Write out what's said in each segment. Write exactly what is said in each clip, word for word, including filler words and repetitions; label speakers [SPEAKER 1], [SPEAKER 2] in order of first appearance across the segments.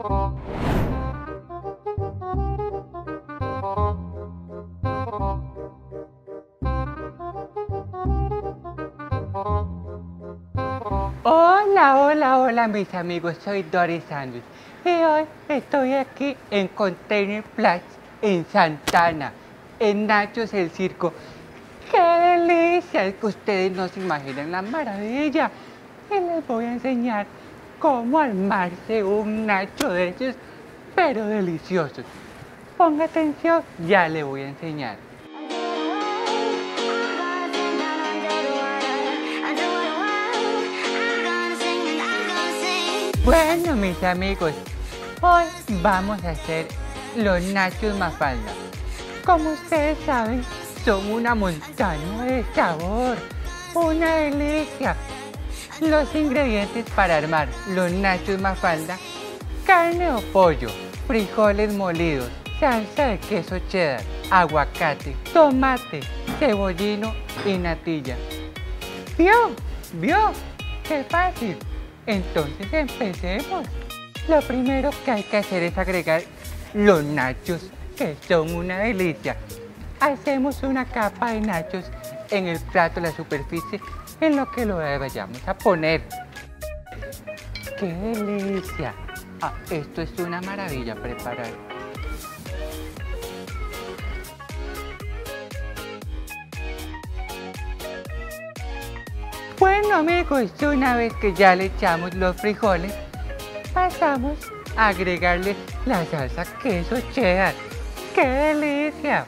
[SPEAKER 1] Hola, hola, hola mis amigos, soy Dory Sándwich y hoy estoy aquí en Container Plaza en Santa Ana, en Nachos el Circo. ¡Qué delicia! Es que ustedes no se imaginan la maravilla. Y les voy a enseñar cómo armarse un nacho de esos, pero deliciosos. Ponga atención, ya le voy a enseñar. Bueno, mis amigos, hoy vamos a hacer los nachos Mafalda. Como ustedes saben, son una montaña de sabor, una delicia. Los ingredientes para armar los nachos Mafalda: carne o pollo, frijoles molidos, salsa de queso cheddar, aguacate, tomate, cebollino y natilla. ¿Vio? ¿Vio? ¡Qué fácil! Entonces empecemos. Lo primero que hay que hacer es agregar los nachos, que son una delicia. Hacemos una capa de nachos en el plato, la superficie en lo que lo vayamos a poner. ¡Qué delicia! Ah, esto es una maravilla preparar. Bueno amigos, una vez que ya le echamos los frijoles, pasamos a agregarle la salsa queso cheddar. ¡Qué delicia!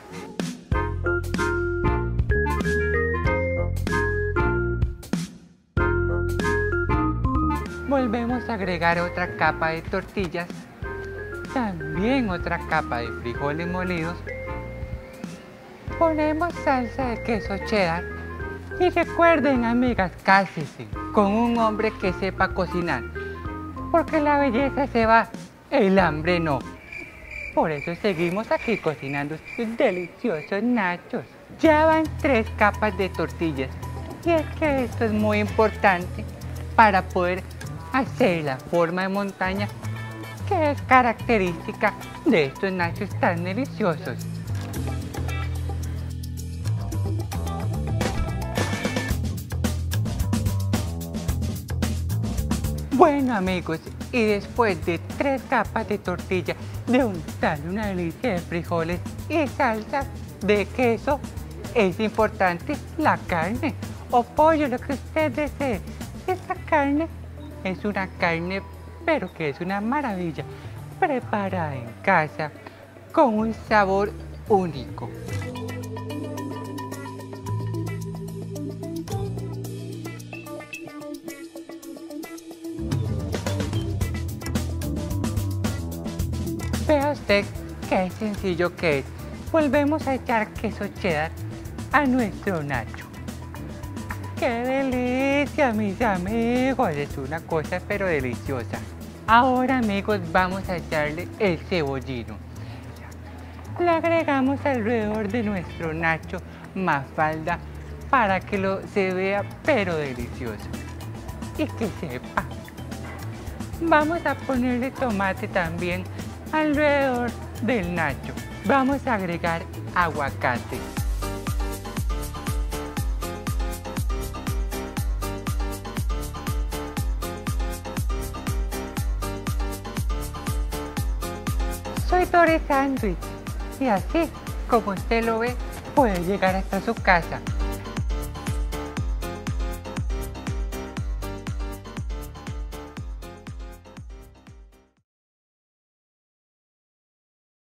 [SPEAKER 1] Volvemos a agregar otra capa de tortillas, también otra capa de frijoles molidos. Ponemos salsa de queso cheddar. Y recuerden, amigas, cásense con un hombre que sepa cocinar, porque la belleza se va, el hambre no. Por eso seguimos aquí cocinando estos deliciosos nachos. Ya van tres capas de tortillas, y es que esto es muy importante para poder hacer la forma de montaña que es característica de estos nachos tan deliciosos. Bueno amigos, y después de tres capas de tortilla, de untarle una delicia de frijoles y salsa de queso, es importante la carne o pollo, lo que usted desee. Esta carne es una carne, pero que es una maravilla, preparada en casa, con un sabor único. Vea usted qué sencillo que es. Volvemos a echar queso cheddar a nuestro nacho. ¡Qué delicia, mis amigos! Es una cosa pero deliciosa. Ahora, amigos, vamos a echarle el cebollino. Le agregamos alrededor de nuestro nacho Mafalda para que lo se vea pero delicioso y que sepa. Vamos a ponerle tomate también alrededor del nacho. Vamos a agregar aguacate. Soy Dory Sándwich y así como usted lo ve, puede llegar hasta su casa